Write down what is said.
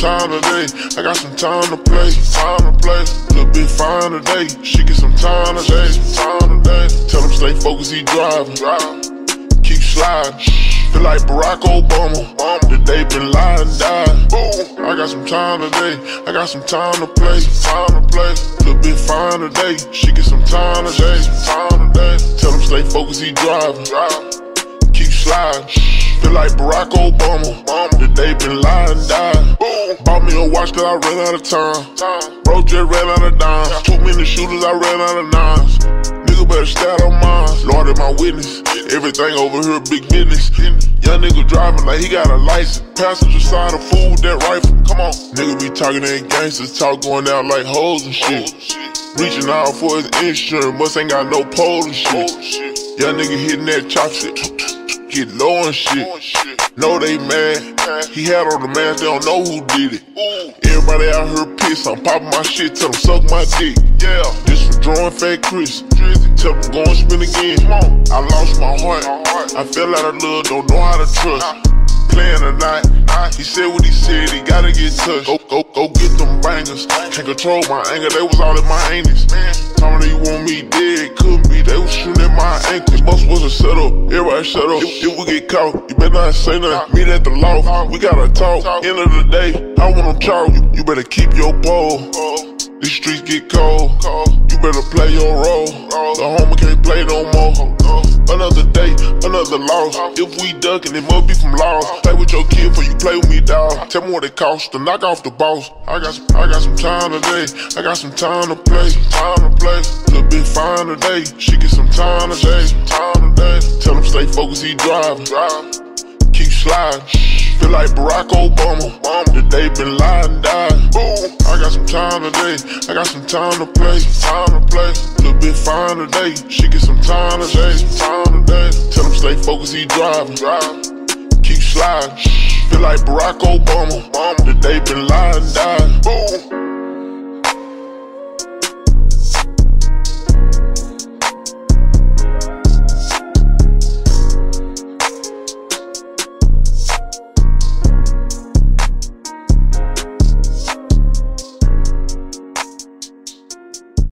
time today. I got some time to play. Little bit fine today. She get some time today. Tell him stay focused, he driving. Keep sliding. Feel like Barack Obama. The day been lying, died. I got some time today. I got some time to play. Little bit fine today. She get some time today. Tell him stay focused, he driving. Keep sliding. Feel like Barack Obama. The day been lying, died. Bought me a watch cause I ran out of time. Bro just ran out of dimes. Too many shooters, I ran out of nines. Nigga better stay on mine. Lord is my witness. Everything over here big business. Young nigga driving like he got a license. Passenger side of fool with that rifle. Come on. Nigga be talking that gangsters talk going out like hoes and shit. Reaching out for his insurance, must ain't got no pole and shit. Young nigga hitting that chop shit. Get low and shit. Know they mad. He had on the mask, they don't know who did it. Everybody out here pissed. I'm popping my shit, tell them suck my dick. Yeah, this from drawing Fat Chris. Tell them go and spin again. I lost my heart. I fell out of love, don't know how to trust. Playing tonight. He said what he said, he gotta get touched. Go get them bangers. Can't control my anger, they was all in my anus. Told me you want me dead, couldn't be. They was shooting at my ankles. Must was a setup, everybody shut up. If we get caught, you better not say nothing. Meet at the loft, we gotta talk. End of the day, I wanna talk. You better keep your pole. These streets get cold. You better play your role. The homie can't play no more. Another day, another loss. If we duckin', it must be from loss. Play with your kid before you play with me, dawg. Tell me what it costs to knock off the boss. I got some time today. I got some time to play. Little bit fine today. She get some time today. Tell him stay focused, he driving. Keep sliding. Feel like Barack Obama. The day been lying, died. I got some time today. I got some time to play. Little bit fine today. She get some time today. Tell him stay focused, he driving. Keep sliding. Feel like Barack Obama. The day been lying, died.